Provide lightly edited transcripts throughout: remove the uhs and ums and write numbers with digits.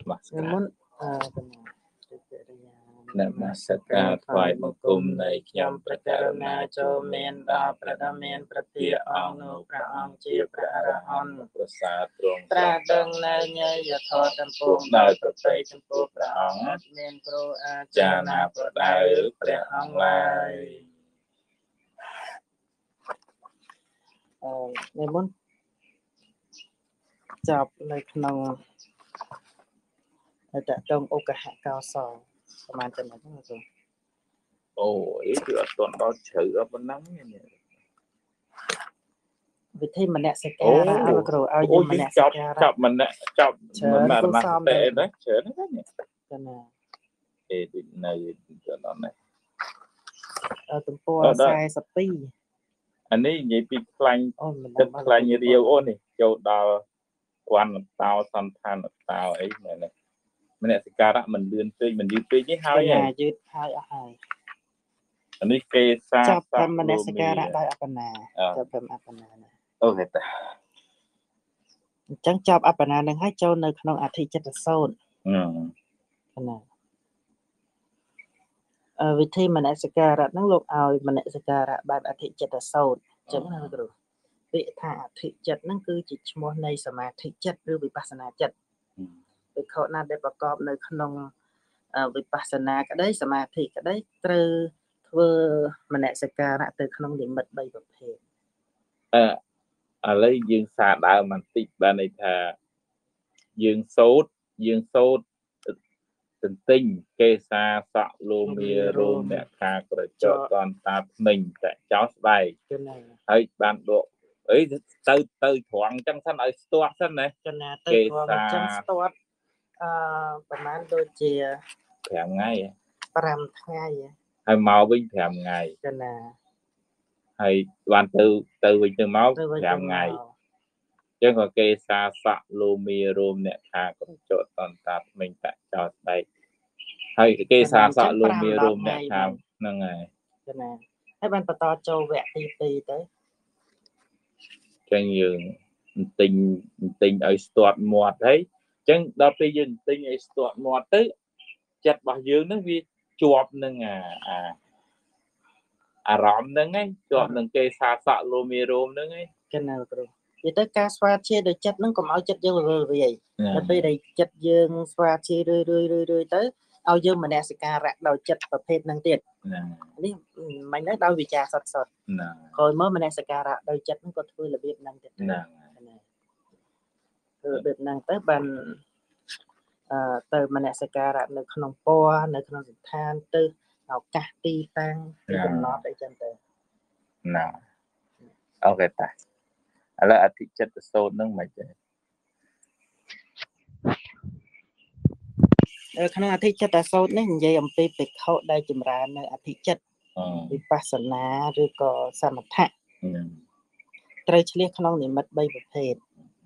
มัส Người กา muốn นมัสการถวายบังคมในខ្ញុំព្រះករុណាចូលមានដល់ព្រះដ៏មានព្រះទាអង្គនោះព្រះអង្គជាព្រះអរហន្តប្រសាទទ្រង់ត្រាស់ដឹងនៅញយធម៌ទាំងពួងដោយប្រតិចំពោះព្រះអង្គអត់មានគ្រូអាចារ្យណាប្រដៅព្រះអង្គឡើយ Người muốn chọc nơiក្នុង tại trong ô cả hạ cao sò mà chân nó rồi. Ồ, ý thì ở toàn đó chữ ở bên nắng như này. Vì thế mà nè sẽ ca ra ao rồi ao nhưng mà nè sẽ ca ra. Chọc mình nè, chọc mình mà tệ đấy, chở nó đấy nhỉ. Cái này. Thì này cho nó này. Tụi cô sai sắp tí. Anh ấy vậy bị khăn, rất khăn như điều ôn này, châu đào quan tao sẵn than tao ấy này này. Mình nè sẽ ca ra mình đưa tươi với hai nhỉ. Dứt hai ở hai. Anh ấy kê xa chọc thêm mình sẽ ca ra đôi apana. Chọc thêm apana này. Ok ta. Chẳng chọc apana nâng hai châu nơi không ả thị chất là sâu. Cái này. Vì thế mình sẽ ca ra nâng lúc ao mình sẽ ca ra bài ả thị chất là sâu. Chẳng là rồi. Vì thả thị chất nâng cứ chỉ mua này sở mà thị chất đưa vipassana chất. Vì khổ nào để bảo cọp nơi không vipassana cái đấy sở mà thị cái đấy từ vừa mình sẽ ca ra từ không điểm mật bay vật thể. Lấy dương xa đạo mình tích bà này thà dương sốt tình tinh kê xa sọ lô mìa rôm nẹ khá của cho toàn ta mình tại cháu bài ấy bạn độ ấy tư thoáng chẳng sẵn ở stuart sẵn này kê xa bà mán đôi chìa thèm ngay param ngay hay màu bình thèm ngay hay bạn từ bình từ máu thèm ngay chứ còn kê xa sọ lô mìa rôm nẹ khá của cho toàn ta mình tại cháu bài hay kê xa sọ lô mìa rôm nẹ khá nâng ngày hay bạn bà to châu vẹn tí tới cho nhiều tình ở stuart một đấy chẳng đó bây giờ tình ở stuart một tới chặt bảo dương nó vì chuột nâng rõm nâng ấy chuột nâng kê xa sọ lô mì rôm nâng ấy cái nào rồi vì tới ca xoa chia được chất nó còn áo chất dương rồi vì vậy nó bây đây chất dương xoa chia rơi tới ao dương mà nè sẽ ca rạc đầu chất và phết nâng tiền mình nói đau vì trà sọt rồi mới mình sẽ ca rạc đầu chất nó có thứ là biết năng tiền được năng tới bàn từ mình sẽ ca rạc được không po được không than tư nào cả ti tăng cái nó để chân từ nào ok ta là thị chất sâu nâng mày chứ khả năng thị chất sâu này vậy ông pi bị khâu đây chìm ra nơi thị chất vipassana rồi có samatha trời chỉ khả năng niệm mật bay một thể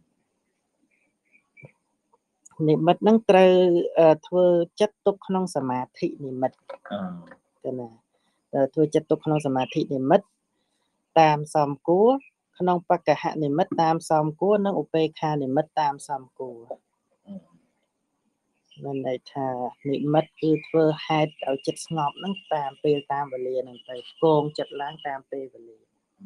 niệm mật năng trời thưa chất túc khả năng samatha niệm mật cái này thưa chất túc khả năng samatha niệm mật tam som cú khả năng bạc cả hạ niệm mật tam som cú năng upekha niệm mật tam som cú mình đây thà niệm mật cứ thưa hai ở chất ngọc năng tam pe tam và liền năng tay côn chất láng tam pe và liền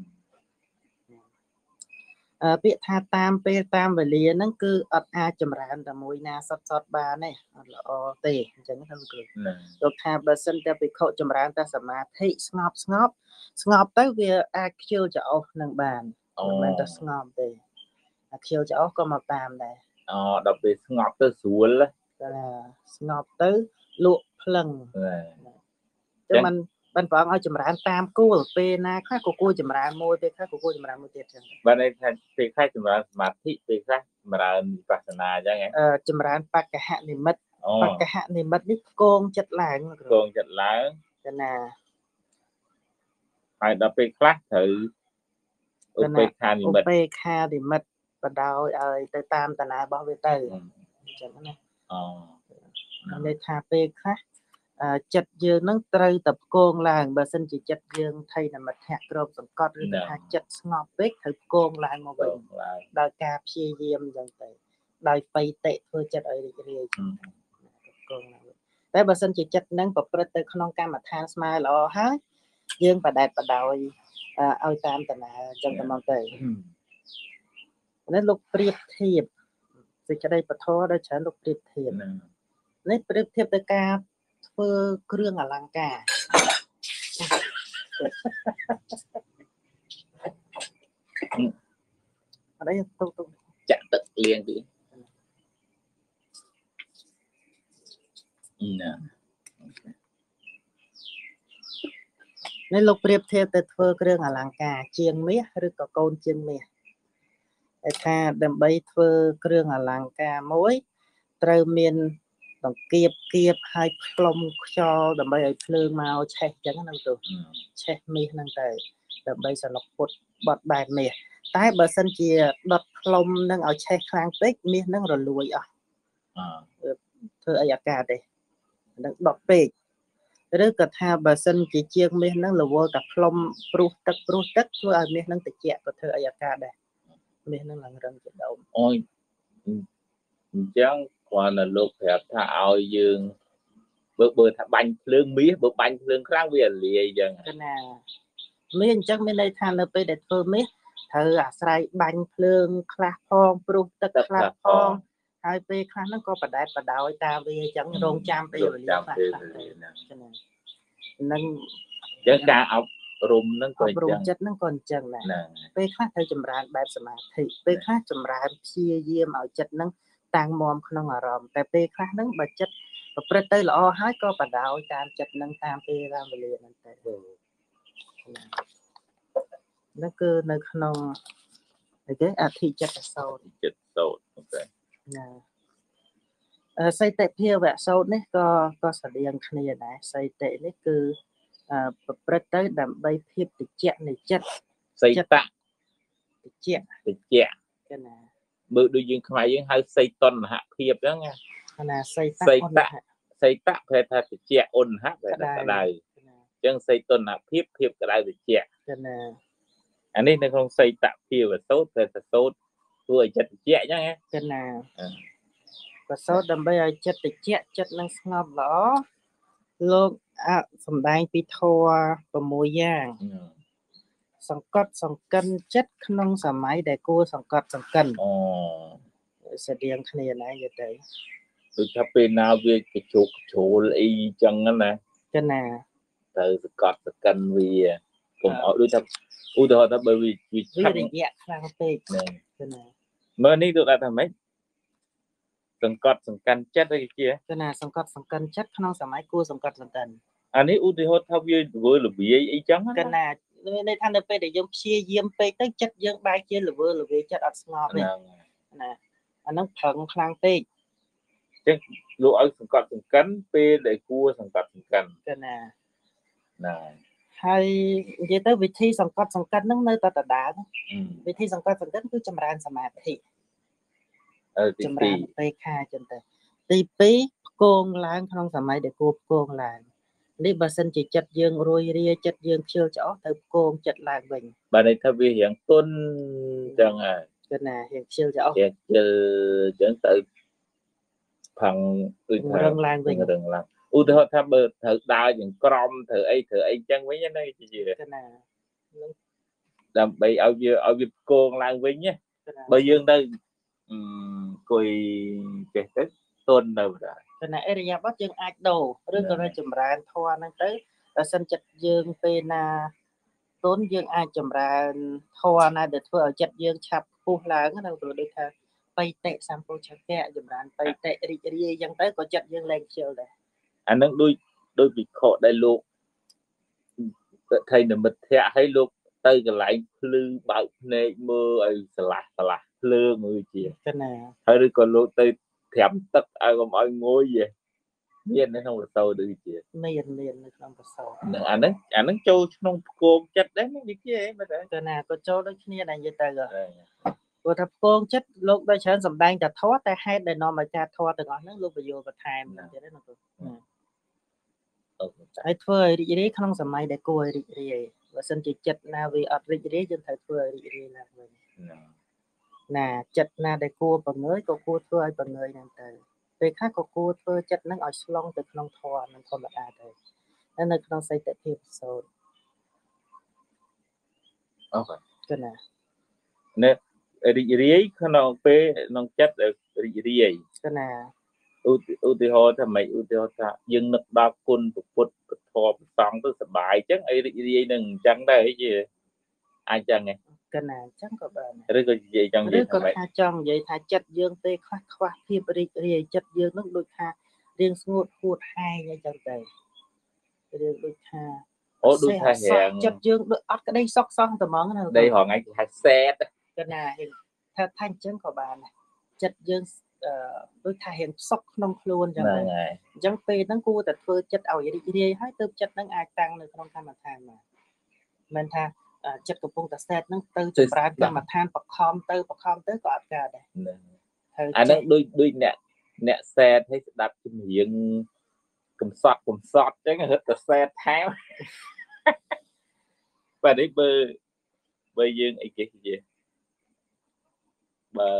việc tha tam pe tam và liền năng cứ ấp a chầm rán là mùi na sót ba này là tề chẳng thằng cười rồi tha bờ sân ta bị khổ chầm rán ta sắm thị ngọc tới việc a kêu cho năng bàn mình ta ngọc tề kêu cho có một tam này đặc biệt ngọc tới xuống đấy ngọc tới lụa phăng chứ mình bên phòng ở chùm rán tam cô ở bên na khác của cô chùm rán môi bên khác của cô chùm rán môi tiệt bên đây thì khác chùm rán mà thị thì khác chùm rán vipassana chứ nghe chùm rán bạc cả hạn thì mất bạc cả hạn thì mất đi con chật láng cho nè phải đọc bên khác thử upekha thì mất và đau tới tam tà na bao về từ chẳng này nên thà pe khác chất dương nó trời tập côn làng bà xin chỉ chất dương thay là mặt hạt rộp tổng cọt rồi thà chất ngọc bếp thử côn làng một bình đòi cà phê diêm dần tới ដោយបៃតេធ្វើចិត្តឲ្យរីករាយគង់តែបើសិនជាចិត្តហ្នឹងប្រព្រឹត្តទៅក្នុងកម្មដ្ឋានស្មើល្អហើយយើងបដែតបដោយឲ្យតាមតាណាអញ្ចឹងទៅមកទៅនេះលោកប្រៀបធៀបសេចក្តីពធដល់ច្រើនលោកប្រៀបធៀបនេះប្រៀបធៀបទៅការធ្វើគ្រឿងអលង្ការអីទុកចាក់ទឹកលៀងទីណានេះលោកប្រៀបធៀបទៅធ្វើគ្រឿងអលង្ការជាងមាសឬក៏កូនជាងមាសតែថាដើម្បីធ្វើគ្រឿងអលង្ការមួយត្រូវមានដង្កៀបគៀបឲ្យផ្លុំខ្យល់ដើម្បីឲ្យភ្លើងមកឆេះអញ្ចឹងហ្នឹងទៅឆេះមាសហ្នឹងទៅដើម្បីសន្លប់ពុតបត់បែបមាសតែបើសិនជាដុតផ្លុំនឹងឲ្យឆេះខ្លាំងពេកមាសនឹងរលួយអស់ធ្វើអីអាការទេនឹងដុតពេកឬក៏ថាបើសិនជាជាងមាសនឹងរវល់តែផ្លុំព្រោះទឹកធ្វើឲ្យមាសនឹងត្រជាក់ក៏ធ្វើអីអាការដែរមាសនឹងឡើងរឹងជាដើមអូយអញ្ចឹងគាត់នៅលោកប្រាប់ថាឲ្យយើងបើថាបាញ់ភ្លើងមាសបើបាញ់ភ្លើងខ្លាំងវាលាយអញ្ចឹងណាមាសអញ្ចឹងមានន័យថានៅពេលដែលធ្វើមាសត្រូវអាស្រ័យបាញ់ភ្លើងខ្លះផងព្រោះទឹកខ្លះផងហើយពេលខ្លះហ្នឹងក៏បដែតបដោយតាមវាអញ្ចឹងរងចាំពេលវេលាខ្លះហ្នឹងចឹងការអប់រំហ្នឹងក៏អញ្ចឹងចិត្តហ្នឹងក៏អញ្ចឹងដែរពេលខ្លះត្រូវចម្រើនបែបសមាធិពេលខ្លះចម្រើនព្យាយាមឲ្យចិត្តហ្នឹងតាំងមាំក្នុងអារម្មណ៍តែពេលខ្លះហ្នឹងបើចិត្តប្រព្រឹត្តទៅល្អហើយក៏បដោយតាមចិត្តហ្នឹងតាមពេលតាមវេលាហ្នឹងទៅនោះគឺនៅក្នុងអីគេអធិចិត្តសោតអូខេណាសីតិភាវៈសោតនេះក៏ស្រដៀងគ្នាដែរសីតិនេះគឺប្រព្រឹត្តទៅដើម្បីភាពត្រជាក់នៃចិត្តសីតៈត្រជាក់គេណាមើលដូចយើងខ្មែរយើងហៅសីតុណ្ហភាពអញ្ចឹងណាសីតៈប្រែថាត្រជាក់អ៊ុនហៈប្រែថាក្តៅអញ្ចឹងសីតុណ្ហភាពក្តៅត្រជាក់ណាអានេះនៅក្នុងសីតៈភាវៈសោតប្រែថាសោតធ្វើឲ្យចិត្តត្រជាក់អញ្ចឹងណាប្រសោតដើម្បីឲ្យចិត្តត្រជាក់ចិត្តនឹងស្ងប់ល្អលោកសំដែងពីធម៌6យ៉ាងសង្កត់សង្កិនចិត្តក្នុងសម័យដែលគួរសង្កត់សង្កិនស្តៀងគ្នាដែរយល់ទៅដូចថាពេលណាវាកជោកជ្រូលអីចឹងណាចាណាត្រូវសង្កត់សង្កិនវាកុំឲ្យដូចថាឧទាហរណ៍ថាបើវាឆាប់រយៈខ្លាំងពេកចាណាមើលនេះទៅថាម៉េចសង្កត់សង្កិនចិត្តអីជាចាណាសង្កត់សង្កិនចិត្តក្នុងសម័យគួរសង្កត់សង្កិនអានេះឧទាហរណ៍ថាវាធ្វើលវាយអីចឹងចាណាន័យថានៅពេលដែលយើងព្យាយាមពេកទៅចិត្តយើងបែរជាលវាយចិត្តអត់ស្ងប់ទេណាអាហ្នឹងប្រឹងខ្លាំងពេកចឹងលោកឲ្យសង្កត់សង្កិនពេលដែលគួរសង្កត់សង្កិនចាណាហើយនិយាយទៅវិធីសង្កត់សង្កិនហ្នឹងនៅតែដដែលវិធីសង្កត់សង្កិនគឺចម្រើនសមាធិចម្រើនបេខាចឹងទៅទី2ផ្គងឡើងក្នុងសម័យដែលគួរផ្គងឡើងនេះបើសិនជាចិត្តយើងរួយរាចិត្តយើងខ្ជិលច្អស់ទៅផ្គងចិត្តឡើងវិញបាទន័យថាវារៀងទុនចឹងហើយគឺណារៀងខ្ជិលច្អស់រៀងខ្ជិលចឹងទៅផឹងដូចថារឹងឡើងវិញរឹងឡើងឧទាហរណ៍ថាបើត្រូវដើរយ៉ាងក្រំត្រូវអីចឹងវិញណាជាណាដើម្បីឲ្យវាផ្គងឡើងវិញណាបើយើងទៅអង្គុយចេះទៅទុននៅដែរតែណាអរិយាប័ត្រយើងអាចដូរឬក៏ចម្រើនធម៌ហ្នឹងទៅបើសិនចិត្តយើងពេលណាទុនយើងអាចចម្រើនធម៌ណាដែលធ្វើឲ្យចិត្តយើងឆាប់ពុះឡើងណាព្រោះដូចថាបៃតេសម្ពោឆកៈចម្រើនបៃតេរីករាយអញ្ចឹងទៅក៏ចិត្តយើងលែងខ្ជិលដែរអានឹងដូចវិខដែលលោកថៃនិមិត្តៈឲ្យលោកទៅកន្លែងភ្លឺបើកភ្នែកមើលឲ្យឆ្លាស់ភ្លើងមើលជាណាហើយឬក៏លោកទៅត្រាំទឹកឲ្យកុំឲ្យងុយមាននៅក្នុងបសោដូចជាមាននៅក្នុងបសោអាហ្នឹងចូលក្នុងផ្គងចិត្តដែរនិយាយមើលទៅណាក៏ចូលដូចគ្នាដែរនិយាយទៅព្រោះថាផ្គងចិត្តលោកដោយច្រើនសំដែងតែធម៌តែហេតុដែលនាំឲ្យការធម៌ទាំងអស់ហ្នឹងលោកបញ្យល់បន្ថែមទៀតណាគ្រូហើយធ្វើឲ្យរីករាយក្នុងសម័យដែលគួរឲ្យរីករាយបើសិនជាចិត្តណាវាអត់រីករាយយើងត្រូវធ្វើឲ្យរីករាយឡើងវិញ nè chật na để cua bằng người có cua thưa ai bằng người nè từ về khác có cua thưa chật nó ở long từ trong thò mình không bật à thôi nên là trong xây tự hiệp số ok cái nè nè ri nó pe nó chất ri cái nè ឧទាហរណ៍ថាម៉េចឧទាហរណ៍ថាយើងនឹកដល់គុណពុទ្ធពធប្រសងទៅសบายអញ្ចឹងអីរីករាយនឹងអញ្ចឹងដែរអីជាអាចចឹងហ៎ cái nè chắc có bạn ឬក៏និយាយចង់និយាយឬថាក៏ម៉េចថាចង់និយាយថាចិត្តយើងទេខ្វះភាពរីករាយចិត្តយើងនឹងដូចថារៀងស្ងួតហួតហែងអីចឹងទៅរឿងដូចថាអូដូចថារៀងចិត្តយើងដូចអត់ក្តីសុខសោះតែហ្មងណាដីរងថ្ងៃគេហៅ sad កណាថាអញ្ចឹងក៏បានដែរចិត្តយើងដូចថារៀងសុខក្នុងខ្លួនចឹងហ្នឹងដែរហើយអញ្ចឹងពេលហ្នឹងគួរតែធ្វើចិត្តឲ្យរីករាយហើយទើបចិត្តហ្នឹងអាចតាំងនៅក្នុងកម្មដ្ឋានមកមិនថាចិត្តកំពុងតែ sad ហ្នឹងទៅចម្រើនកម្មដ្ឋានបខំទៅក៏អត់កើតដែរហ្នឹងហើយអាហ្នឹងដូចអ្នក sad ឲ្យស្ដាប់ជំនៀងកំសត់អញ្ចឹងរត់តែ sad ថែម បាទនេះបើយើងអីគេនិយាយបើ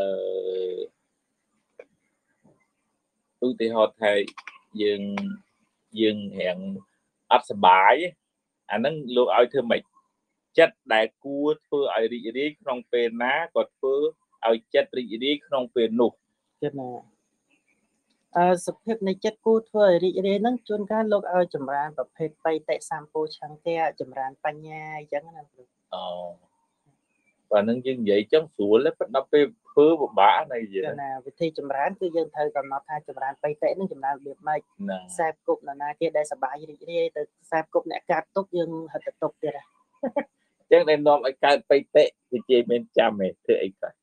ឧទាហរណ៍ថាយើងរៀងអត់សុបាយអាហ្នឹងលោកឲ្យធ្វើម៉េចចិត្តដែលគួរធ្វើឲ្យរីករាយក្នុងពេលណាក៏ធ្វើឲ្យចិត្តរីករាយក្នុងពេលនោះចិត្តណាសុភាពនៃចិត្តគួរធ្វើឲ្យរីករាយហ្នឹងជួនកាលលោកឲ្យចម្រើនប្រភេទបៃតិសម្ពោឆង្គៈចម្រើនបញ្ញាអញ្ចឹងណាគ្រូអូបាទនឹងយើងនិយាយចឹងស្រួលទេប៉ុន្តែពេលធ្វើពិបាកណាស់និយាយណាវិធីចម្រើនគឺយើងត្រូវកំណត់ថាចម្រើនបៃតិហ្នឹងចម្រើនរបៀបម៉េចណាខ្សែគប់នរណាគេដែលសប្បាយរីករាយទៅខ្សែគប់អ្នកកាត់ទុកយើងហិតទៅទុកទៀតចឹងដែលនាំឲ្យកើតបៃតិវាជាមានចាំទេធ្វើអីខ្លះ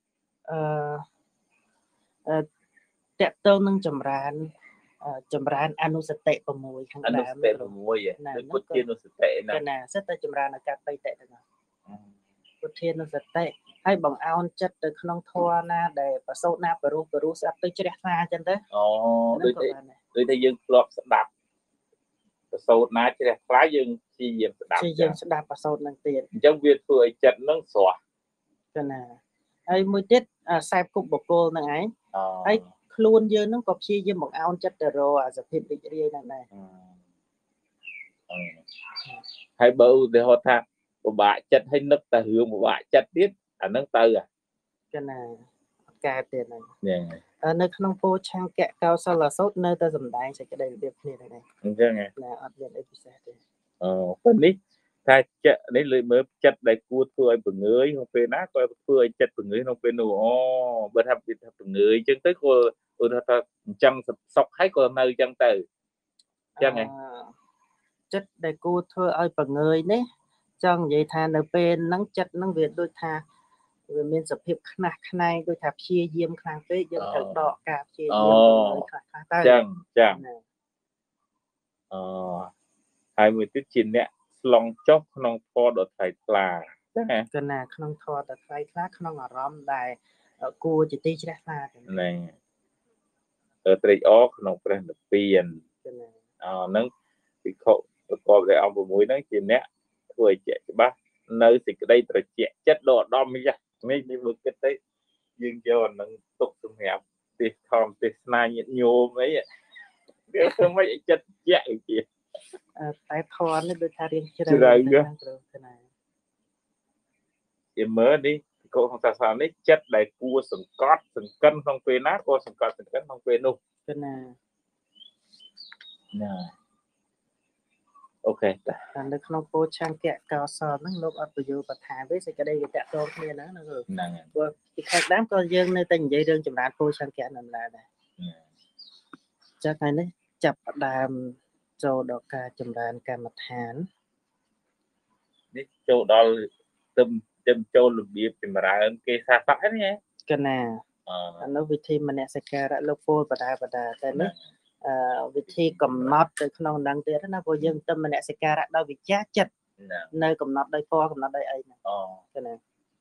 តកតងនឹងចម្រើនអនុសតិ6ខាងអនុដើសមតិ6ដូចពុទ្ធានុសតិណាណាសិតតែចម្រើនអាកាសបៃតិទាំងពុទ្ធានុសតិហើយបងអោនចិត្តទៅក្នុងធម៌ណាដែលប្រសូតណាបរុសស្ដាប់ទៅជ្រះថ្លាអញ្ចឹងទៅអូដូចតែយើងធ្លាប់ស្ដាប់ប្រសូតណាជ្រះថ្លាយើងព្យាយាមស្ដាប់យើងស្ដាប់ប្រសូតនឹងទៀតអញ្ចឹងវាធ្វើឲ្យចិត្តនឹងស្រស់ទៅណាហើយមួយទៀតខ្សែគប់បកគលនឹងឯងហើយខ្លួនយើងនឹងក៏ព្យាយាមបង្អោនចិត្តទៅរកអាសភាពរីករាយហ្នឹងដែរហើយបើឧទាហរណ៍ថាពិបាកចិត្តហើយនឹកតែរឿងពិបាកចិត្តទៀតអាហ្នឹងទៅកណាកើតទៀតហ្នឹងហ្នឹងនៅក្នុងពោឆង្គៈកោសលសូត្រនៅតែសំដែងសេចក្តីរបៀបគ្នាហ្នឹងឯងអញ្ចឹងណាអត់មានអីពិសេសទេប៉ុន្នេះថាចិត្តនេះលើមើលចិត្តដែលគួរធ្វើឲ្យបង្ងើយក្នុងពេលណាក៏ធ្វើឲ្យចិត្តបង្ងើយក្នុងពេលនោះអូបើថាវាថាបង្ងើយអញ្ចឹងទៅក៏ឧទាហរណ៍ថាអញ្ចឹងសុខហើយក៏នៅអញ្ចឹងទៅអញ្ចឹងហ៎ចិត្តដែលគួរធ្វើឲ្យបង្ងើយនេះចង់និយាយថានៅពេលហ្នឹងចិត្តហ្នឹងវាដូចថាវាមានសភាពខ្នះខ្នែងដូចថាព្យាយាមខ្លាំងពេកយើងត្រូវដកការព្យាយាមបង្ងើយខ្លះទៅអញ្ចឹងហើយមួយទៀតជាអ្នកស្លងចុះក្នុងធម៌ដ៏ថ្លៃថ្លាចឹងហ៎កណាក្នុងធម៌ដ៏ថ្លៃថ្លាក្នុងអារម្មណ៍ដែលគួរជាទីជ្រះថ្លាហ្នឹងត្រេកអរក្នុងព្រះនិព្វាន ហ្នឹងពិខុប្រកបដោយអង្គ6ហ្នឹងជាអ្នកធ្វើឲ្យជាក់ច្បាស់នៅសេចក្តីត្រជាក់ចិត្តដ៏ឧត្តមនេះនេះមើលគិតទៅយើងយកអាហ្នឹងទុកសម្រាប់ទេសធម្មទេសនាញាតិញោមអីវាធ្វើមិនឲ្យចិត្តជាក់ជាតែធម៌នេះដូចថារៀងជ្រៅជាមើលនេះពិខុក្នុងសាសនានេះចិត្តដែលគួរសង្កត់សង្កិនក្នុងពេលណាក៏សង្កត់សង្កិនក្នុងពេលនោះណាអូខេតែនៅក្នុងពោឆង្គៈកោសលហ្នឹងលោកអត់បញ្យល់បថាទេសេចក្តីវាតកតងគ្នាហ្នឹងណាគ្រូហ្នឹងព្រោះពីខាងដើមក៏យើងនៅតែនិយាយរឿងចម្រើនពោឆង្គៈនៅឡើយដែរចាថ្ងៃនេះចាប់ផ្ដើមចូលដល់ការចម្រើនកម្មដ្ឋាននេះចូលដល់ទៅចូលរបៀបចម្រើនគេសាសក់ហ្នឹងកណាអានោះវិធីមនសិការៈលោកពោលបដាតែនេះវិធីកំណត់ទៅក្នុងហ្នឹងទៀតណាព្រោះយើងទៅមនសិការៈដោយវិជ្ជាចិត្តនៅកំណត់ដោយពណ៌កំណត់ដោយអីហ្នឹងកណា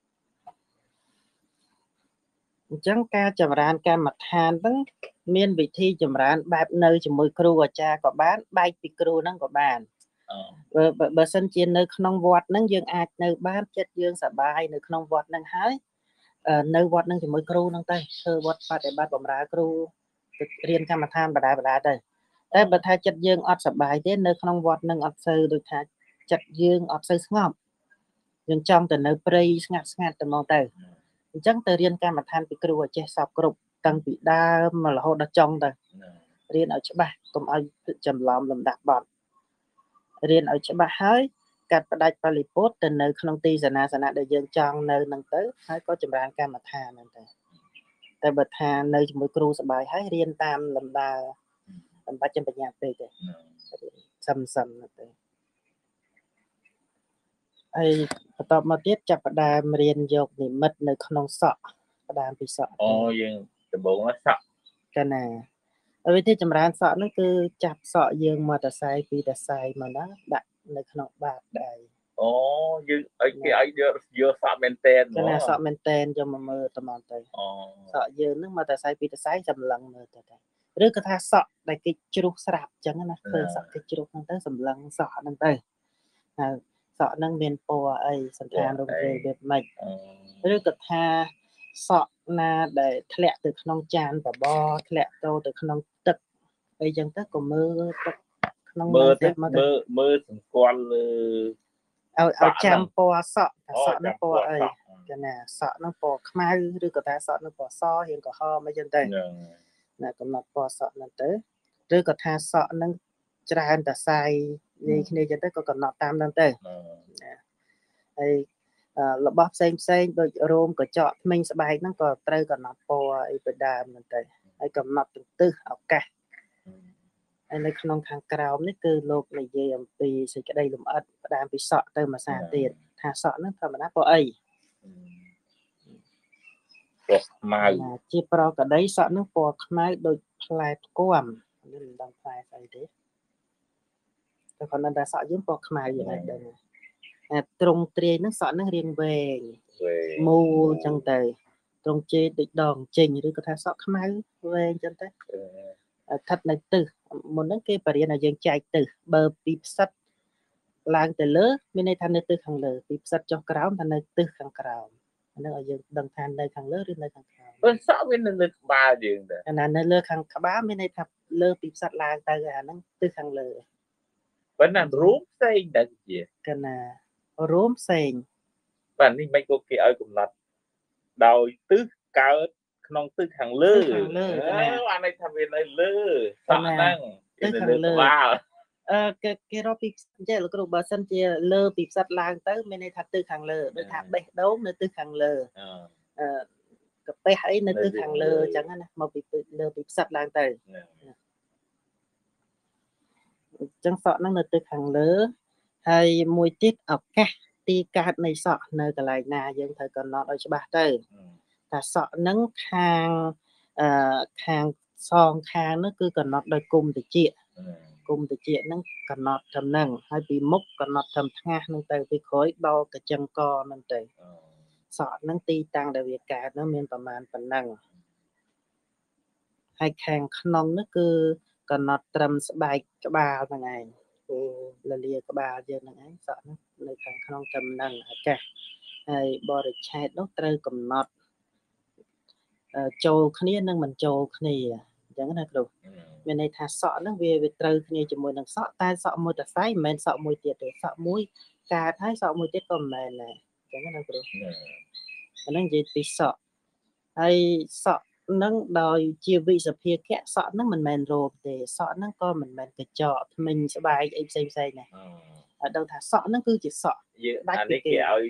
អញ្ចឹងការចម្រើនកម្មដ្ឋានហ្នឹងមានវិធីចម្រើនបែបនៅជាមួយគ្រូអាចារ្យក៏បានបែកពីគ្រូហ្នឹងក៏បានបើសិនជានៅក្នុងវត្តហ្នឹងយើងអាចនៅបានចិត្តយើងសប្បាយនៅក្នុងវត្តហ្នឹងហើយនៅវត្តនឹងជាមួយគ្រូនឹងទៅធ្វើវត្តបដិបត្តិបម្រើគ្រូរៀនកម្មដ្ឋានបដាទៅតែបើថាចិត្តយើងអត់សប្បាយទេនៅក្នុងវត្តនឹងអត់សូវដូចថាចិត្តយើងអត់សូវស្ងប់យើងចង់ទៅនៅព្រៃស្ងាត់តែមកទៅអញ្ចឹងទៅរៀនកម្មដ្ឋានពីគ្រូឲ្យចេះសពគ្រប់តាំងពីដើមមករហូតដល់ចុងទៅរៀនឲ្យច្បាស់កុំឲ្យច្រឡំលំដាប់បទរៀនឲ្យច្បាស់ហើយកាត់ផ្ដាច់បរិពោធទៅនៅក្នុងទីសនាសនៈដែលយើងចង់នៅនឹងទៅហើយក៏ចម្រើនកម្មដ្ឋានហ្នឹងទៅតែបើថានៅជាមួយគ្រូសប្បាយហើយរៀនតាមលំដាប់មិនបាច់ចាំបញ្ញាពេកទេសឹមទៅហើយបន្តមកទៀតចាប់ផ្ដើមរៀនយកនិមិត្តនៅក្នុងសក់ផ្ដើមពីសក់អូយើងដំបូងសក់កណាវិធីចម្រើនសក់ហ្នឹងគឺចាប់សក់យើងមកតសៃពីតសៃមកណាដាក់នៅក្នុងបាតដៃអូយើងឲ្យគេឲ្យយកសក់មែនតែនមកសក់មែនតែនយកមកមើលត្មងទៅអូសក់យើងហ្នឹងមកតសៃពីតសៃសម្លឹងមើលទៅឬក៏ថាសក់ដែលគេជ្រុះស្រាប់អញ្ចឹងណាឃើញសក់គេជ្រុះហ្នឹងទៅសម្លឹងសក់ហ្នឹងទៅហើយសក់ហ្នឹងមានពណ៌អីសន្តានរូបរាងវាម៉េចឬក៏ថាសក់ណាដែលធ្លាក់ទៅក្នុងចានបបរធ្លាក់ទៅក្នុងទឹកអីចឹងទៅក៏មើលទឹកក្នុងមើលសម្គាល់លើឲ្យចាំពណ៌សក់ថាសក់ហ្នឹងពណ៌អីចាណាសក់ហ្នឹងពណ៌ខ្មៅឬក៏ថាសក់ហ្នឹងពណ៌សរៀងក្រហមអីចឹងទៅណាកំណត់ពណ៌សក់ហ្នឹងទៅឬក៏ថាសក់ហ្នឹងច្រើនតសៃនិយាយគ្នាចឹងទៅក៏កំណត់តាមហ្នឹងទៅហើយរបស់ផ្សេងដូចរោមកញ្ចក់ធ្មេញស្បែកហ្នឹងក៏ត្រូវកំណត់ពណ៌អីទៅដើមហ្នឹងទៅហើយកំណត់ទន្ទឹះឱកាសហើយនៅក្នុងខាងក្រោមនេះគឺលោកនិយាយអំពីសេចក្តីលម្អិតផ្ដើមពីសក់ទៅមួយសារទៀតថាសក់ហ្នឹងធម្មតាពណ៌អីពណ៌ខ្មៅជាប្រកដីសក់ហ្នឹងពណ៌ខ្មៅដូចផ្លែផ្គាំមិនដឹងផ្លែស្អីទេតែគាត់នៅតែសក់យើងពណ៌ខ្មៅយ៉ាងណាដឹងត្រង់ទ្រាយហ្នឹងសក់ហ្នឹងរាងវែងមូលចឹងទៅត្រង់ជេរដូចដងចេញឬក៏ថាសក់ខ្មៅវែងចឹងទៅស្ថិតនៅទិសមុនហ្នឹងគេបរៀនឲ្យយើងចែកទិសបើពីផ្សិតឡើងទៅលើមានន័យថានៅទិសខាងលើពីផ្សិតចុះក្រោមថានៅទិសខាងក្រោមហ្នឹងឲ្យយើងដឹងថានៅខាងលើឬនៅខាងក្រោមបើសក់វានៅលើក្បាលយើងដែរអានៅលើខាងក្បាលមានន័យថាលើពីផ្សិតឡើងទៅអាហ្នឹងទិសខាងលើប៉ុន្តែរួមផ្សេងដែរជាកណារួមផ្សេងបាទនេះមិនគេឲ្យកំណត់ដោយទិសកើតក្នុងទិសខាងលើអានេះថាវានៅលើសក់ហ្នឹងទិសខាងលើគេរកពីចេះលោកគ្រូបើសិនជាលើពីផ្សិតឡើងទៅមានន័យថាទិសខាងលើដូចថាបេះដូងនៅទិសខាងលើកាពះអីនៅទិសខាងលើអញ្ចឹងណាមកពីលើពីផ្សិតឡើងទៅអញ្ចឹងសក់ហ្នឹងនៅទិសខាងលើហើយមួយទៀតឱកាសទីកើតនៃសក់នៅកន្លែងណាយើងត្រូវកំណត់ឲ្យច្បាស់ទៅថាសក់ហ្នឹងខាងសងខាងនោះគឺកំណត់ដោយគុំតិចហ្នឹងកំណត់ត្រឹមហ្នឹងហើយពីមុខកំណត់ត្រឹមថ្ងាសហ្នឹងទៅពីក្រោយដល់កញ្ចឹងកហ្នឹងទៅសក់ហ្នឹងទីតាំងដែលវាកើតហ្នឹងមានប្រមាណប៉ុណ្ណឹងហើយខាងក្នុងនោះគឺកំណត់ត្រឹមស្បែកក្បាលហ្នឹងឯងលលាក្បាលយើងហ្នឹងឯងសក់ហ្នឹងនៅខាងក្នុងត្រឹមហ្នឹងអាកាសហើយបរិច្ឆេទនោះត្រូវកំណត់ចូលគ្នានិងមិនចូលគ្នាអញ្ចឹងណាគ្រូមានន័យថាសក់ហ្នឹងវាត្រូវគ្នាជាមួយនឹងសក់តែសក់មួយតសៃមិនមែនសក់មួយទៀតទេសក់មួយកើតហើយសក់មួយទៀតក៏មិនមែនដែរអញ្ចឹងណាគ្រូអាហ្នឹងនិយាយពីសក់ហើយសក់ហ្នឹងដោយជាវិសភាគៈសក់ហ្នឹងមិនមែនរោមទេសក់ហ្នឹងក៏មិនមែនកញ្ចក់ធ្មេញស្បែកអីផ្សេងៗដែរឲ្យដឹងថាសក់ហ្នឹងគឺជាសក់ដាច់ពីគេឲ្យ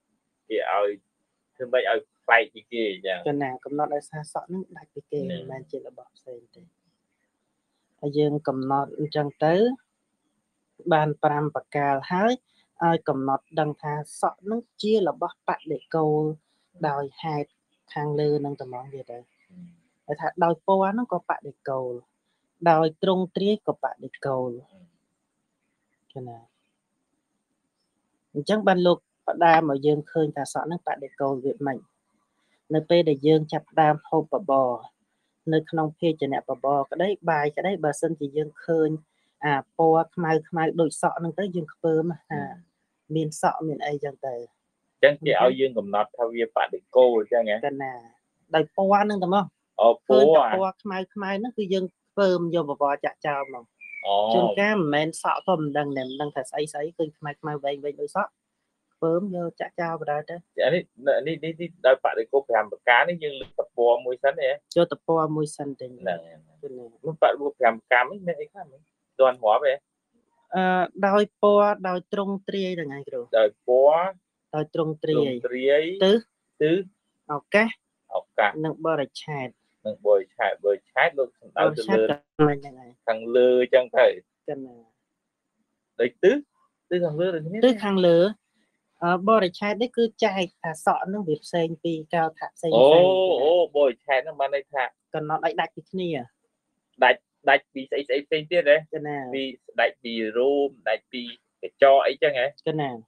ធ្វើម៉េចឲ្យផ្លែកពីគេអញ្ចឹងកណាកំណត់ឲ្យថាសក់ហ្នឹងដាច់ពីគេមិនមែនជារបស់ផ្សេងទេហើយយើងកំណត់អញ្ចឹងទៅបាន5ប្រការហើយឲ្យកំណត់ដឹងថាសក់ហ្នឹងជារបស់បដិគោលដោយហេតុខាងលើនឹងត្មងទៀតហើយថាដោយពណ៌ហ្នឹងក៏បដិគោលដោយទ្រង់ទ្រាយក៏បដិគោលចាណាអញ្ចឹងបានលោកផ្ដើមឲ្យយើងឃើញថាសក់ហ្នឹងបដិគោលវាមិននៅពេលដែលយើងចាប់ផ្ដើមហូបបបរនៅក្នុងភេជ្ជៈបបរក្តីបាយក្តីបើសិនជាយើងឃើញអាពណ៌ខ្មៅដូចសក់ហ្នឹងទៅយើងខ្ពើមថាមានសក់មានអីចឹងទៅ chẳng chỉ ao dương cầm nọt theo việc bạn để cô chứ nghe cái nè đại po nâng tầm không khơi po khai nó cứ dương phơm vô bò chặt chào mà chôn cá men sọ không đằng nệm đằng thật say cứ khai về đôi sọ phơm vô chặt chào vào đây đấy đi đôi bạn để cô phải làm cá đấy nhưng tập po mùi sắn này cho tập po mùi sắn tình lúc bạn buộc làm cá mấy này khác mấy đoàn hóa về đôi po đôi trung tri là ngày rồi đôi po đôi trung tri tứ ok nâng bò chạt bồi chát luôn đôi từ thằng lừa chẳng thể đấy tứ thằng lừa bò chạt đấy cứ chai thả sọ nó việc sen pi cao thả sen bồi chát nó ban đây thả còn nó đạch cái kia đạch bị xây sen tiết đấy vì đạch bị rôm đạch bị cái cho ấy chẳng ấy cái nào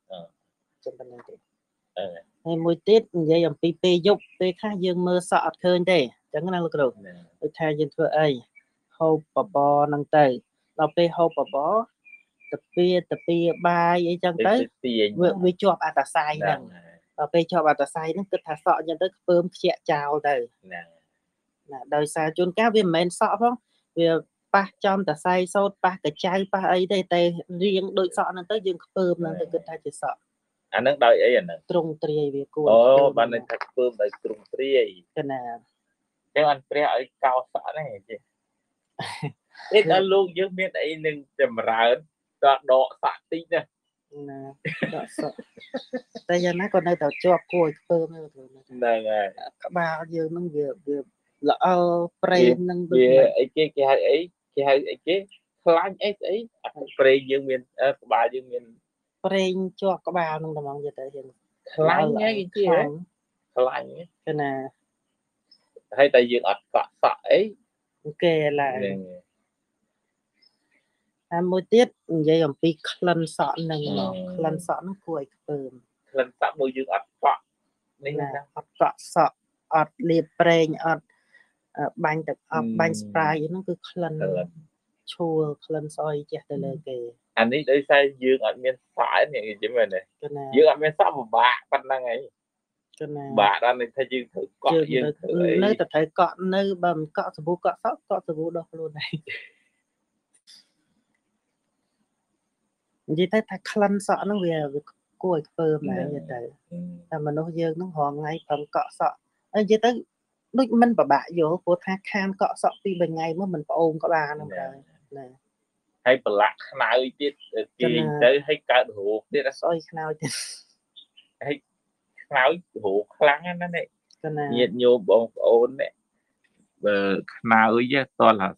hay mùi tiết vậy làm pi giúp pi khác dương mơ sọ hơn đây chẳng nào được rồi thay dân thưa ấy hô bò năng tâyเราไปโฮปบอตะเปียบายไอ้จังเต้วิจอบอัตไซนั่นเราไปชอบอัตไซนั่นก็ถ้าเสาะยันเต้เพิ่มเชี่ยจาวเต้โดยสารจนก้าววิมเมนเสาะเพราะวิปะจอมตะไซโซดปะกระจายปะไอ้ได้แต่เรียงโดยเสาะนั่นเต้ยังเพิ่มนั่นเต้ก็ถ้าจะเสาะอันนั้นได้ไอ้อันนั้นตรงเตรียวิกูบ้านในทักเพิ่มได้ตรงเตรียกันนะแต่อันเตรียไอ้เก่าสะนี่จีít ăn luôn chứ biết ấy nên chầm rỡ đọ sạ tinh nè đọ sạ tại giờ nó còn đây tao cho cùi phơm này các bà giờ nó vừa lỡ pre nâng ấy cái kháng ấy pre dương miền bà dương miền pre cho các bà nâng tầm giờ tới hiện kháng cái gì kháng cái này hay tại dương ọt cọ sạ ấy ok là môi tiết vậy làm pi khăn sọ nâng khăn sọ nó cùi phơm khăn sọ môi dương ọt cọ nên là ọt cọ sọ ọt liệp pre ọt bánh tập bánh spray nó cứ khăn chua khăn soi chẹt từ lời kề anh ấy để sai dương ọt miền phải này chứ mình này dương ọt miền sọ một bạ phân năng ấy bạ ra nên thay dương thử cọ dương thử nơi tập thấy cọ nơi bầm cọ sờ bú đó luôn này vì thấy khăn sọ nó về cùi phơm này như thế mà nó dương nó hòn ngay phần cọ sọ ấy như tới lúc mình bảo bạn vô của tha khan cọ sọ vì bên ngày mà mình phải ôm có bà nó rồi hay bật lạc nào tiết tới hay cả đủ tiết soi nào hay nào đủ kháng nó này nhiệt nhiều bông ôn đấy nào chứ toàn là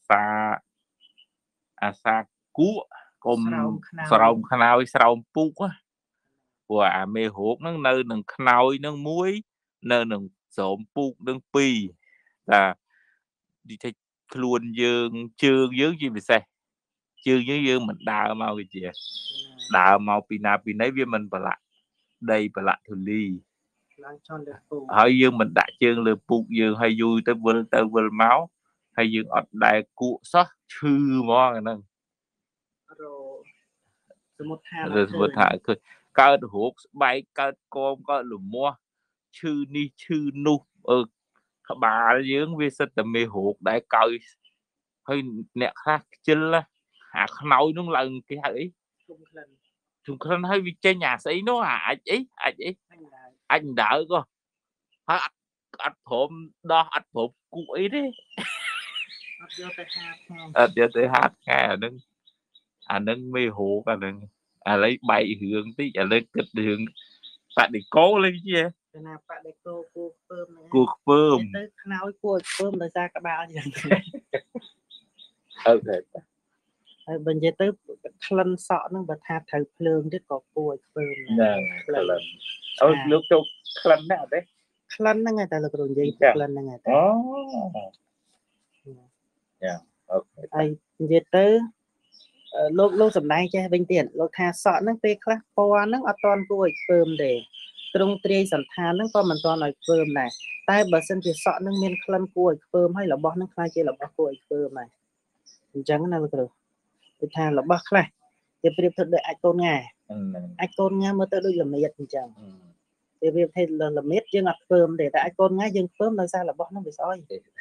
xa cú cùng sòng nào sòng pu á của mê hốt nó nơi nâng khao nâng muối nơi nâng sòng pu nâng pi là đi thấy luôn dương chưa dưới gì vậy sao chưa dưới dương mình đào mau cái gì đào mau pin nấy với mình bà lại đây bà lại thử ly hỏi dương mình đã chương lừa pu dương hay vui tới vườn máu hay dương ọt đại cụ sót chư mò nè rồi một thả cười cao hộp bay cao con có lùm mua chư ni chư nu các bà dưỡng vi sinh tầm mê hộp đại cao hơi nẹt khác chân là hạt nói nó lần cái ấy chúng khăn hơi bị chơi nhà sĩ nó anh đỡ cơ anh thộm đó anh thộm cụ ấy đấy giờ tới hát nghe nâng mê hộp lấy bay hướng tí lấy kịch hướng bạn để cố lên chứ bạn để cuộc phơm tới nói cuộc phơm là ra các bạn bên dưới tới khăn sọ nó bật hạt thử phơn chứ có cuộc phơm lúc cho khăn nào đấy khăn nó ngay tại là còn gì khăn nó ngay tại ai dưới tới lúc sầm nay cho bên tiền lúc hà sọ nó pe khác po nó ở toàn cuộc phơm để trong tre sẵn thà nó có mình toàn là phơm này tai bờ sân thì sọ nó miên khăn cuộc phơm hay là bó nó khai chơi là bó cuộc phơm này chẳng nào được thì thà là bó này thì bây giờ thực để ai con nghe mới tới đôi là mệt chẳng việc thay là mét dương ngặt phơm để tại con ngay dương phơm là sao là bọn nó bị soi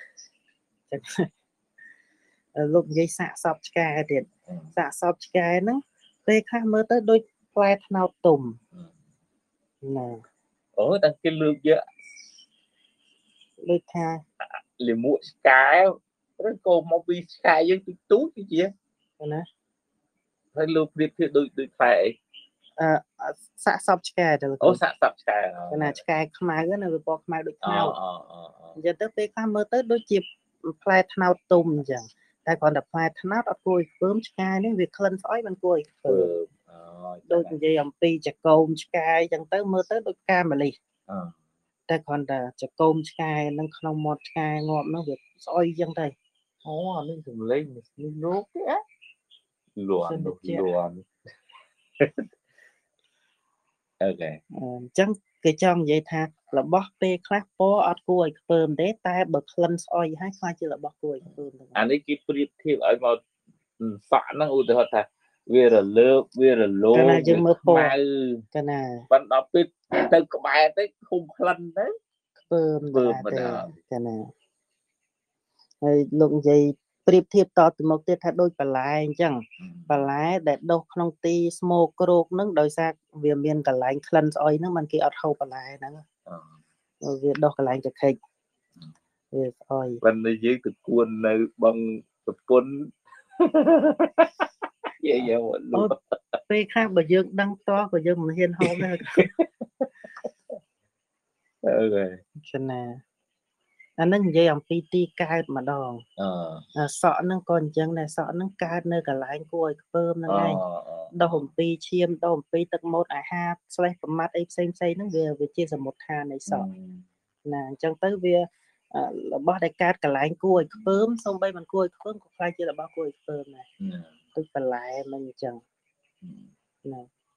lúc dây xạ sọp cái điện xạ sọp cái nó tê khác mơ tới đôi quay nào tùm nè ủa tăng cái lương chứ đôi tha liền mua cái cái cô mau đi cái với tôi tú cái gì nè thấy lương việc thì đôi phải xạ sọp cái được ủa sạ sập cái cái này cái mai cái này bọc mai được nào giờ tới tê khác mơ tới đôi chịp quay nào tùm chẳngแต่ก่อนดับไฟถนัดเอาคุยเพิ่มสกายนี่วิเคราะห์ซ้อยมันคุยโดยจะยอมปีจะโกมสกายจังเตอร์เมื่อเตอร์โดยการมาเลยแต่ก่อนจะโกมสกายนั่งขนมหมดสกายงอมนั่งวิซ้อยจังไดอ๋อนี่ถึงเล่นนี่ลูกเนี่ยหลวนโอเคจังcái trong vậy tha là bó tê khác bó ở cuối phơm đấy ta bật lần soi hai khoai chỉ là bó cuối phơm anh ấy cái prip thiệp ở một phản năng ưu thế thật về là lớp về là lô cái này dừng mơ phô cái này bạn đọc biết từ các bài tới khung lần đấy phơm cái này rồi lúc gì prip thiệp to từ một tiết thay đôi bà lại chẳng bà lại để đốt không ti smoke rốt nâng đôi xa vì miền cả lại lần soi nâng mình kia ở hậu bà lại nâng việc đốt cả lại cho khách việc soi bên đây dưới thực quân này bằng thực quân vậy luôn cái khác bà dương đăng to của dương mình hiên hậu này okay cho nên anh nó vậy ông PT cai mà đòn sọ nó còn chân này sọ nó cai nơi cả lại cùi phơm nó ngay đâu hồng pi chiêm đâu hồng pi tận một ha xoay phần mắt ấy xem nó về chia ra một hà này sọ nè trong tới về là bao đại cát cả lại cùi phơm xong bây mình cùi phơm có phải chỉ là bao cùi phơm này tức là lại mình chẳng nè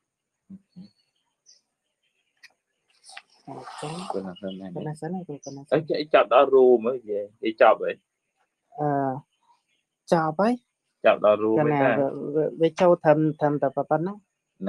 cái chọc đó ru mới về đi chọc vậy chọc ấy chọc đó ru mới ra về châu thầm tập bắn đó nè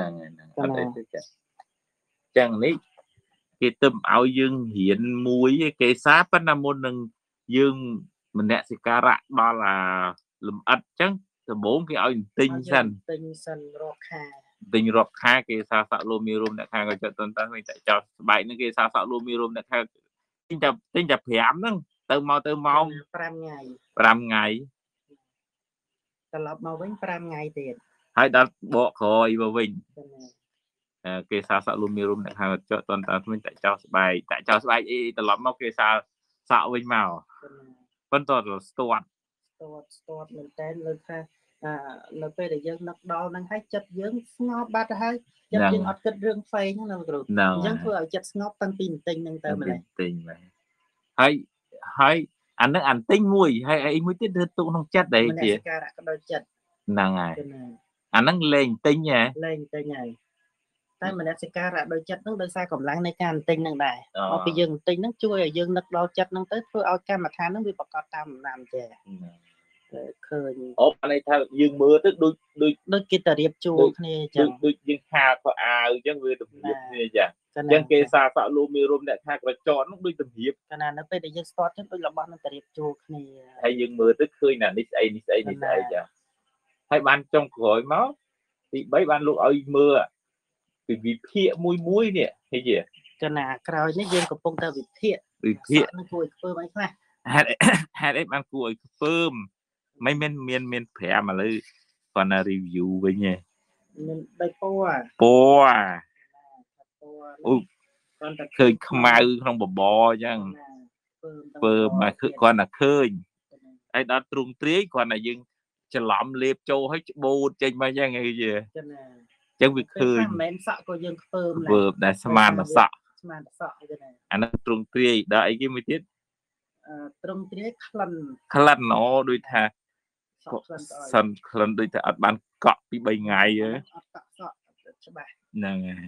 chẳng ní cái tầm áo dương hiện muối cái sáp á nam môn đừng dương mình nè xì cà rạ đó là lùm ắt chăng từ bốn cái áo tinh xanh tình rọc kha cái sa sạ lô mi rum nè kha cái chợ tuần ta mình chạy cho bảy những cái sa sạ lô mi rum nè kha tinh chập hẻm đó từ mau 5 ngày từ lọc màu với 5 ngày tiền hai đặt bộ khỏi vào mình cái sa sạ lô mi rum nè kha chợ tuần ta mình chạy cho bài từ lọc mau cái sa sạ vinh màu phân toàn là stuột mình tên lên kha nó về để dân nắp đo đang hay chất dưỡng ngóp bát hay chất dưỡng ọt kết rương phây nhá nào rồi dân vừa ở chất ngóp tăng tinh nâng tên này tinh hay anh đang ăn tinh mùi hay ấy mới tiết được tụ nông chất đấy kìa nàng này anh đang lên tinh nhỉ tại mình sẽ ca ra đôi chất nó đôi xa còn lắng này can tinh năng đại mà bây giờ tinh nó chui ở dương nắp đo chất nó tới thôi ao cam mà than nó bị bọc cọt tam làm chè khơi anh này theo dương mưa tức đôi kia tờ điệp chua này chẳng đôi dương hà có chẳng người được này chẳng chẳng kê xa xạo lô mi rôm đại thạc và chọn nó đôi tầm hiệp cái này nó phải để dương sport chứ đôi là bọn nó tờ điệp chua này hay dương mưa tức khơi nè nít ấy chẳng hay ban trong khỏi máu thì mấy ban lúc ở mưa vì thiện muối nè hay gì cái nào cái này dương của phong ta vì thiện nó cùi phơm ấy này hai đấy ban cùi phơm mấy miền phè mà lấy còn là review với nhỉ đây po khơi mau không bò chăng phơm mà còn là khơi ấy đó trung trí còn là dương chả lỏm liệp châu hết bột trên bao nhiêu ngày gì chẳng việc khơi vừa đã sman mà sợ anh nó trung trí đợi cái mới tiết trung trí khăn nó đôi thà sân khăn đôi thà bạn cọ bị 7 ngày á nè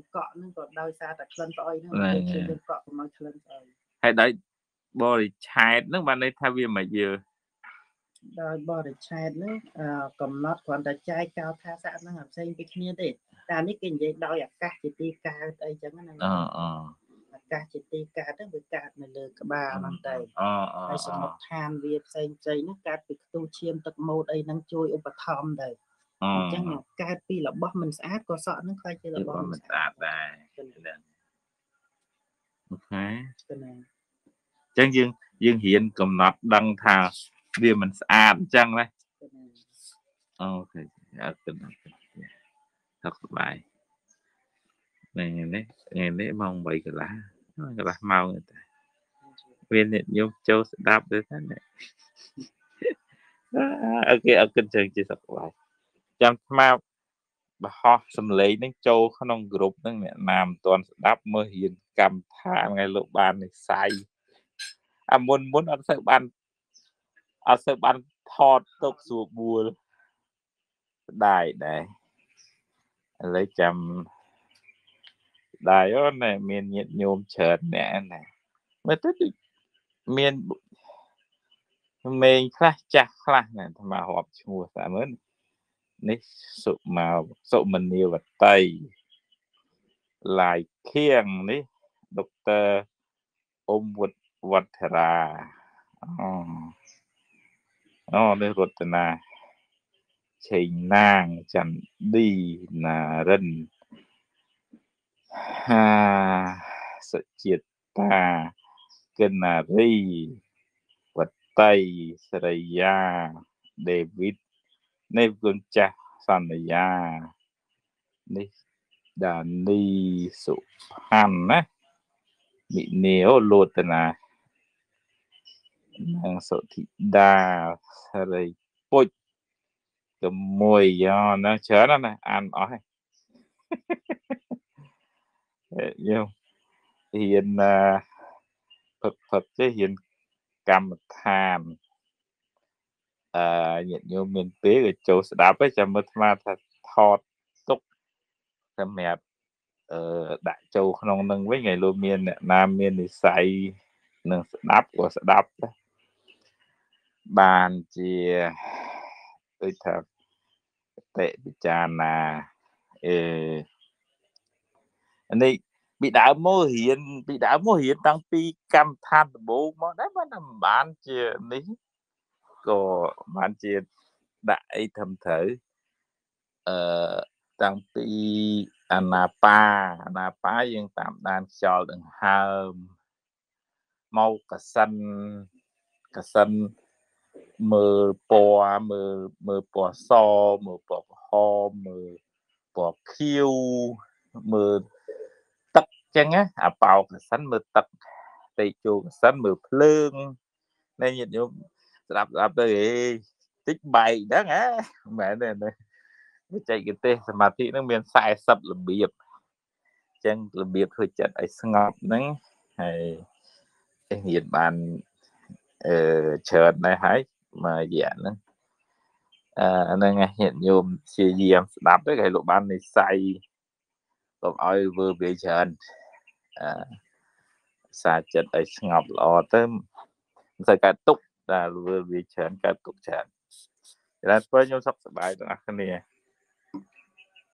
hay đấy body chat nó bạn đây thay vì mà giờ body chat nó cầm nót còn đã trai cao tha sạn nó làm xây cái kia đấy ta nít cái gì đau cả chỉ ti cao đây chẳng cái này កាសជាទីកើតទៅវាកើតនៅលើក្បាលហ្នឹងទៅអូហើយសមុទ្រឋានវាផ្សេងហ្នឹងកើតពីខ្ទុះឈាមទឹកម៉ូតអីហ្នឹងជួយឧបត្ថម្ភទៅអញ្ចឹងកើតពីរបស់មិនស្អាតក៏សក់ហ្នឹងខ្លាចជារបស់មិនស្អាតដែរហ្នឹងអូខេចឹងយើងរៀនកំណត់ដឹងថាវាមិនស្អាតអញ្ចឹងណាអូខេអត់ទៅថាសប្បាយថ្ងៃនេះម៉ោង 8 កន្លះម៉ោងតែវាអ្នកញោមចូលស្ដាប់ទៅណាអូខេអរគុណចឹងជាសប្បាយចាំស្មាបរហោះសំឡេងនឹងចូលក្នុងក្រុមហ្នឹងអ្នកណាមិនទាន់ស្ដាប់មើលរៀនកម្មដ្ឋានថ្ងៃលោកបាននិស័យអាមុនអត់សូវបានថតទុកស្រួលបួលដែរឥឡូវចាំដែរអូនមានញាតិញោមច្រើនអ្នកណាមើលទៅមានមេងខ្លះចាស់ខ្លះណាអាត្មារាប់ឈ្មោះតែមើលនេះសុមនីវតីឡាយខៀងនេះដុកទ័រអ៊ុំវឌ្ឍរាអូនេះរតនាឆេងណាងចន្ទឌីណារិនសុជាតាកិនណារីវតីសរិយាដេវីតនេះគុណចាស់សន្យានេះដានីសុផាន់ណាមិនីអូលូតនានិងសុធីតាសរីពុជជាមួយណាច្រើនណាអានអស់ហើយយើងរៀនផឹកចេះរៀនកម្មដ្ឋានញាតិញោមមានពេលក៏ចូលស្ដាប់ហើយចាំមើលអាត្មាថាថតទុកសម្រាប់ដាក់ចូលក្នុងនឹងវិញថ្ងៃលោកមានអ្នកណាមាននិស្ស័យនឹងស្ដាប់ក៏ស្ដាប់ដែរបានជាដូចថាតិពិចារណានេះពីដើមមករៀនតាំងពីកម្មដ្ឋានដំបូងមកដែរបានជានេះក៏បានជាដាក់អីធំត្រូវតាំងពីអាណាបាយើងតាមដានខ្យល់ដង្ហើមមកកសិនមើលពណ៌មើលពណ៌សមើលពណ៌ក្រហមមើលពណ៌ខៀវមើលទឹកចឹងណាអាប៉ោកសិនមើលទឹកតេជោកសិនមើលភ្លើងនៃញាតិញោមស្ដាប់ទៅតិចបែកហ្នឹងហ៎មែនទេបច្ចេកទេសសមាធិហ្នឹងមាន40របៀបអញ្ចឹងរបៀបធ្វើចិត្តឲ្យស្ងប់ហ្នឹងហើយរៀនបានច្រើនដែរហើយមួយរយៈហ្នឹងហ្នឹងញាតិញោមព្យាយាមស្ដាប់ទៅគេលោកបាននិស្ស័យកុំឲ្យវើវាច្រើនសាចិត្តឲ្យស្ងប់ល្អទៅមិនសូវកើតទុកតែវើវាច្រើនកើតទុកច្រើនតែធ្វើខ្ញុំសុខសប្បាយទាំងអស់គ្នា